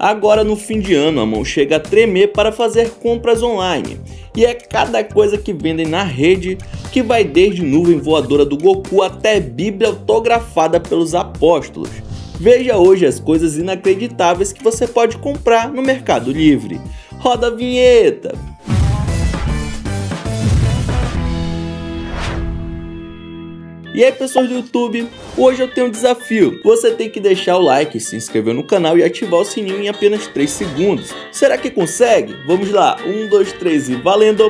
Agora no fim de ano a mão chega a tremer para fazer compras online. E é cada coisa que vendem na rede, que vai desde nuvem voadora do Goku até Bíblia autografada pelos apóstolos. Veja hoje as coisas inacreditáveis que você pode comprar no Mercado Livre. Roda a vinheta! E aí pessoas do YouTube, hoje eu tenho um desafio. Você tem que deixar o like, se inscrever no canal e ativar o sininho em apenas 3 segundos. Será que consegue? Vamos lá, 1, 2, 3 e valendo!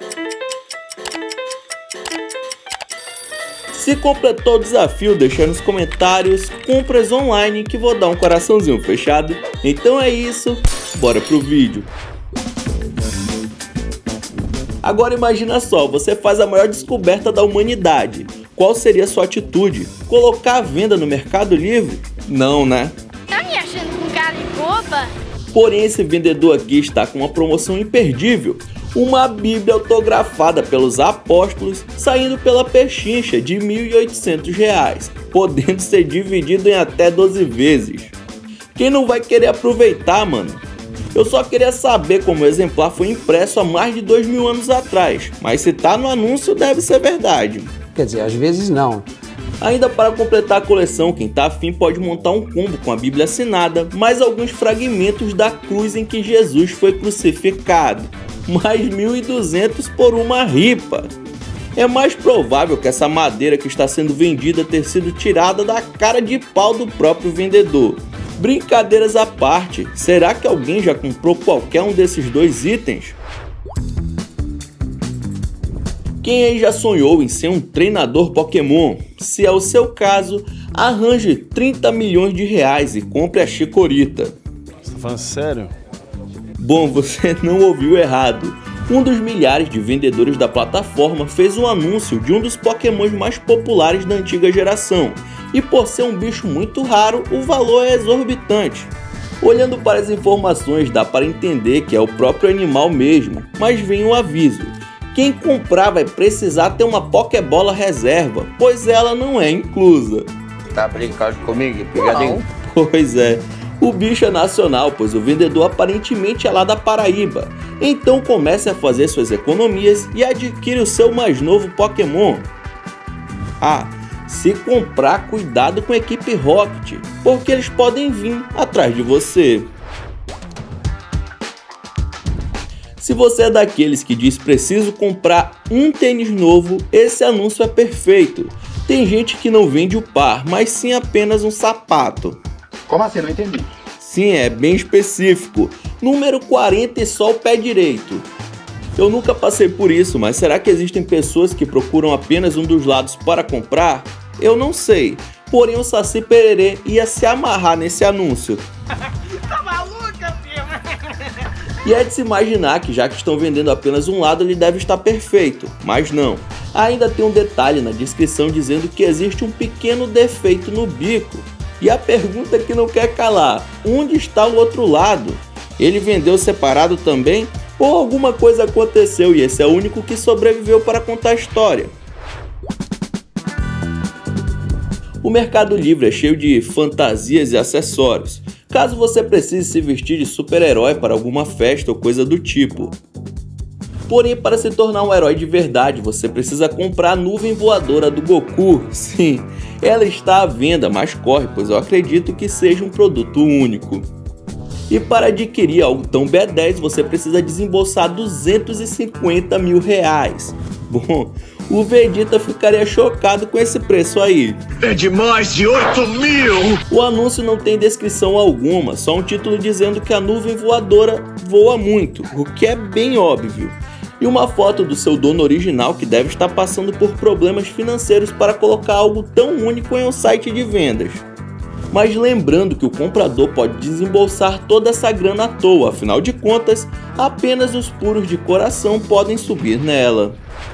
Se completou o desafio, deixa nos comentários compras online que vou dar um coraçãozinho, fechado? Então é isso, bora pro vídeo. Agora imagina só, você faz a maior descoberta da humanidade. Qual seria a sua atitude? Colocar a venda no Mercado Livre? Não, né? Tá me achando com cara de boba? Porém, esse vendedor aqui está com uma promoção imperdível. Uma Bíblia autografada pelos apóstolos, saindo pela pechincha de R$ 1.800, podendo ser dividido em até 12 vezes. Quem não vai querer aproveitar, mano? Eu só queria saber como o exemplar foi impresso há mais de 2.000 anos atrás, mas se tá no anúncio deve ser verdade. Quer dizer, às vezes não. Ainda para completar a coleção, quem tá afim pode montar um combo com a Bíblia assinada, mais alguns fragmentos da cruz em que Jesus foi crucificado, mais 1.200 por uma ripa. É mais provável que essa madeira que está sendo vendida ter sido tirada da cara de pau do próprio vendedor. Brincadeiras à parte, será que alguém já comprou qualquer um desses dois itens? Quem aí já sonhou em ser um treinador Pokémon? Se é o seu caso, arranje 30 milhões de reais e compre a Chikorita. Você tá falando sério? Bom, você não ouviu errado. Um dos milhares de vendedores da plataforma fez um anúncio de um dos Pokémons mais populares da antiga geração. E por ser um bicho muito raro, o valor é exorbitante. Olhando para as informações dá para entender que é o próprio animal mesmo, mas vem um aviso. Quem comprar vai precisar ter uma Pokébola reserva, pois ela não é inclusa. Tá brincando comigo, pegadinho? Pois é, o bicho é nacional, pois o vendedor aparentemente é lá da Paraíba. Então comece a fazer suas economias e adquire o seu mais novo Pokémon. Ah, se comprar, cuidado com a equipe Rocket, porque eles podem vir atrás de você. Se você é daqueles que diz preciso comprar um tênis novo, esse anúncio é perfeito. Tem gente que não vende o par, mas sim apenas um sapato. Como assim? Não entendi. Sim, é bem específico. Número 40 e só o pé direito. Eu nunca passei por isso, mas será que existem pessoas que procuram apenas um dos lados para comprar? Eu não sei. Porém o Saci Pererê ia se amarrar nesse anúncio. Tá maluca, filha? E é de se imaginar que já que estão vendendo apenas um lado, ele deve estar perfeito, mas não. Ainda tem um detalhe na descrição dizendo que existe um pequeno defeito no bico. E a pergunta que não quer calar, onde está o outro lado? Ele vendeu separado também? Ou alguma coisa aconteceu e esse é o único que sobreviveu para contar a história? O Mercado Livre é cheio de fantasias e acessórios, caso você precise se vestir de super-herói para alguma festa ou coisa do tipo. Porém, para se tornar um herói de verdade, você precisa comprar a nuvem voadora do Goku. Sim, ela está à venda, mas corre, pois eu acredito que seja um produto único. E para adquirir algo tão B10, você precisa desembolsar 250 mil reais. Bom, o Vegeta ficaria chocado com esse preço aí. É de mais de 8 mil! O anúncio não tem descrição alguma, só um título dizendo que a nuvem voadora voa muito, o que é bem óbvio. E uma foto do seu dono original que deve estar passando por problemas financeiros para colocar algo tão único em um site de vendas. Mas lembrando que o comprador pode desembolsar toda essa grana à toa, afinal de contas, apenas os puros de coração podem subir nela.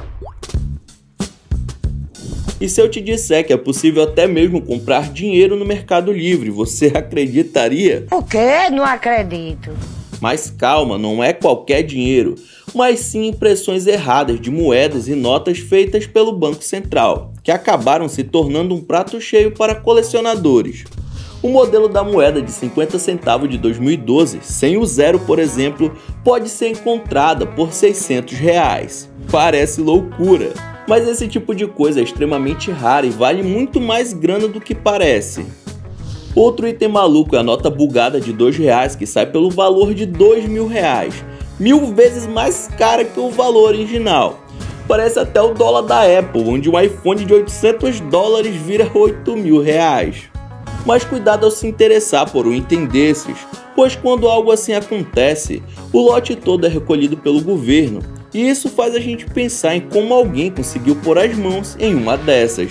E se eu te disser que é possível até mesmo comprar dinheiro no Mercado Livre, você acreditaria? O quê? Não acredito. Mas calma, não é qualquer dinheiro, mas sim impressões erradas de moedas e notas feitas pelo Banco Central, que acabaram se tornando um prato cheio para colecionadores. O modelo da moeda de 50 centavos de 2012, sem o zero por exemplo, pode ser encontrada por R$600. Parece loucura, mas esse tipo de coisa é extremamente raro e vale muito mais grana do que parece. Outro item maluco é a nota bugada de R$2 que sai pelo valor de R$2.000, 1000 vezes mais cara que o valor original. Parece até o dólar da Apple, onde um iPhone de $800 vira R$8.000. Mas cuidado ao se interessar por um item desses, pois quando algo assim acontece, o lote todo é recolhido pelo governo, e isso faz a gente pensar em como alguém conseguiu pôr as mãos em uma dessas.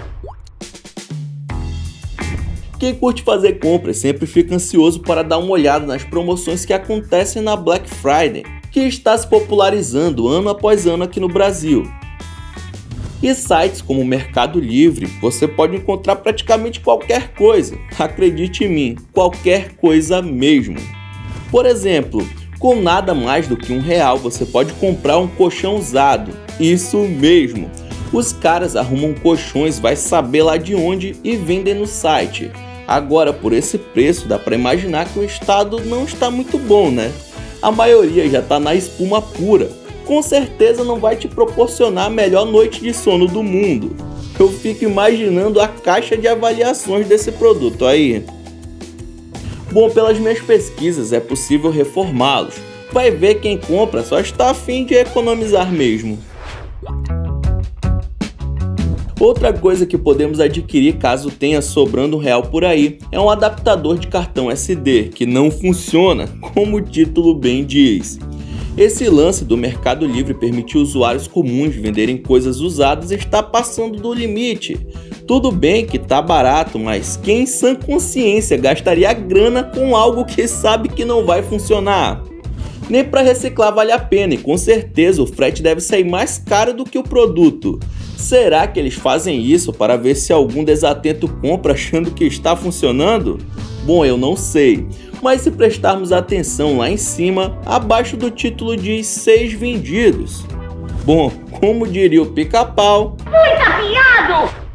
Quem curte fazer compras sempre fica ansioso para dar uma olhada nas promoções que acontecem na Black Friday, que está se popularizando ano após ano aqui no Brasil. E sites como o Mercado Livre, você pode encontrar praticamente qualquer coisa, acredite em mim, qualquer coisa mesmo. Por exemplo, com nada mais do que R$1 você pode comprar um colchão usado, isso mesmo. Os caras arrumam colchões, vai saber lá de onde e vendem no site. Agora, por esse preço, dá para imaginar que o estado não está muito bom, né? A maioria já está na espuma pura. Com certeza não vai te proporcionar a melhor noite de sono do mundo. Eu fico imaginando a caixa de avaliações desse produto aí. Bom, pelas minhas pesquisas é possível reformá-los. Vai ver quem compra só está a fim de economizar mesmo. Outra coisa que podemos adquirir caso tenha sobrando R$1 por aí é um adaptador de cartão SD que não funciona, como o título bem diz. Esse lance do Mercado Livre permitir usuários comuns venderem coisas usadas está passando do limite. Tudo bem que tá barato, mas quem em sã consciência gastaria grana com algo que sabe que não vai funcionar? Nem para reciclar vale a pena e com certeza o frete deve sair mais caro do que o produto. Será que eles fazem isso para ver se algum desatento compra achando que está funcionando? Bom, eu não sei, mas se prestarmos atenção lá em cima, abaixo do título diz 6 vendidos. Bom, como diria o Pica-Pau, muito afiado!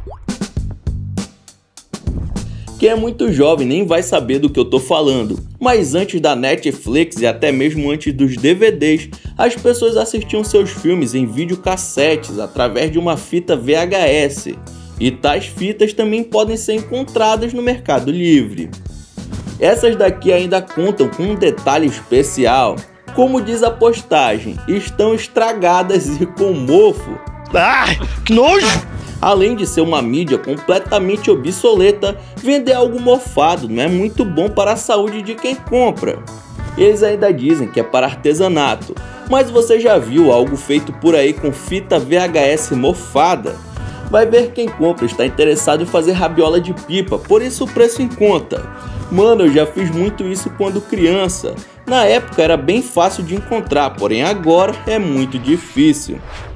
Quem é muito jovem nem vai saber do que eu tô falando, mas antes da Netflix e até mesmo antes dos DVDs, as pessoas assistiam seus filmes em videocassetes através de uma fita VHS, e tais fitas também podem ser encontradas no Mercado Livre. Essas daqui ainda contam com um detalhe especial, como diz a postagem, estão estragadas e com mofo. Ai, que nojo! Além de ser uma mídia completamente obsoleta, vender algo mofado não é muito bom para a saúde de quem compra. Eles ainda dizem que é para artesanato, mas você já viu algo feito por aí com fita VHS mofada? Vai ver quem compra está interessado em fazer rabiola de pipa, por isso o preço em conta. Mano, eu já fiz muito isso quando criança. Na época era bem fácil de encontrar, porém agora é muito difícil.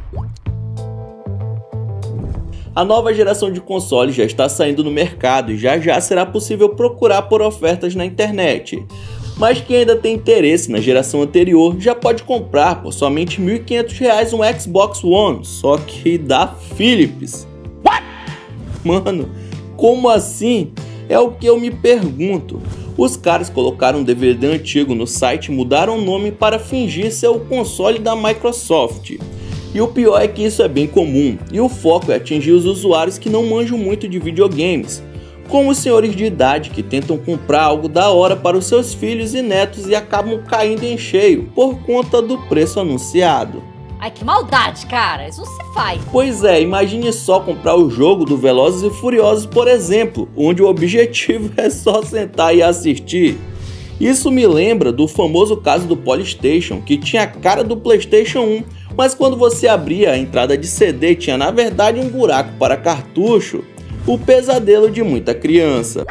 A nova geração de consoles já está saindo no mercado e já será possível procurar por ofertas na internet. Mas quem ainda tem interesse na geração anterior já pode comprar por somente R$ 1.500 um Xbox One, só que da Philips. What? Mano, como assim? É o que eu me pergunto. Os caras colocaram um DVD antigo no site e mudaram o nome para fingir ser o console da Microsoft. E o pior é que isso é bem comum, e o foco é atingir os usuários que não manjam muito de videogames, como os senhores de idade que tentam comprar algo da hora para os seus filhos e netos e acabam caindo em cheio por conta do preço anunciado. Ai, que maldade, cara, isso não se faz. Pois é, imagine só comprar o jogo do Velozes e Furiosos, por exemplo, onde o objetivo é só sentar e assistir. Isso me lembra do famoso caso do Polystation, que tinha a cara do PlayStation 1, mas quando você abria a entrada de CD tinha na verdade um buraco para cartucho, o pesadelo de muita criança.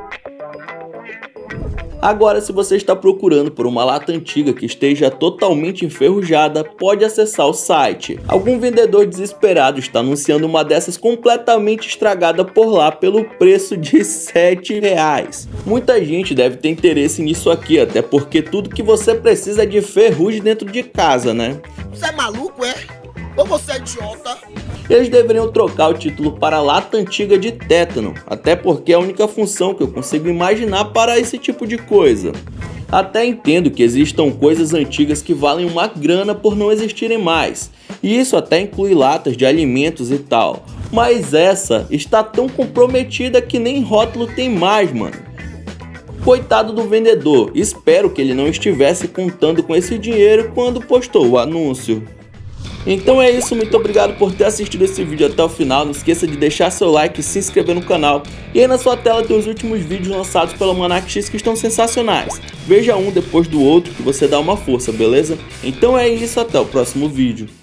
Agora, se você está procurando por uma lata antiga que esteja totalmente enferrujada, pode acessar o site. Algum vendedor desesperado está anunciando uma dessas completamente estragada por lá pelo preço de R$ 7. Muita gente deve ter interesse nisso aqui, até porque tudo que você precisa é de ferrugem dentro de casa, né? Você é maluco, é? Ou você é idiota? Eles deveriam trocar o título para Lata Antiga de Tétano, até porque é a única função que eu consigo imaginar para esse tipo de coisa. Até entendo que existam coisas antigas que valem uma grana por não existirem mais, e isso até inclui latas de alimentos e tal, mas essa está tão comprometida que nem rótulo tem mais, mano. Coitado do vendedor, espero que ele não estivesse contando com esse dinheiro quando postou o anúncio. Então é isso, muito obrigado por ter assistido esse vídeo até o final, não esqueça de deixar seu like e se inscrever no canal. E aí na sua tela tem os últimos vídeos lançados pela Almanac X que estão sensacionais. Veja um depois do outro que você dá uma força, beleza? Então é isso, até o próximo vídeo.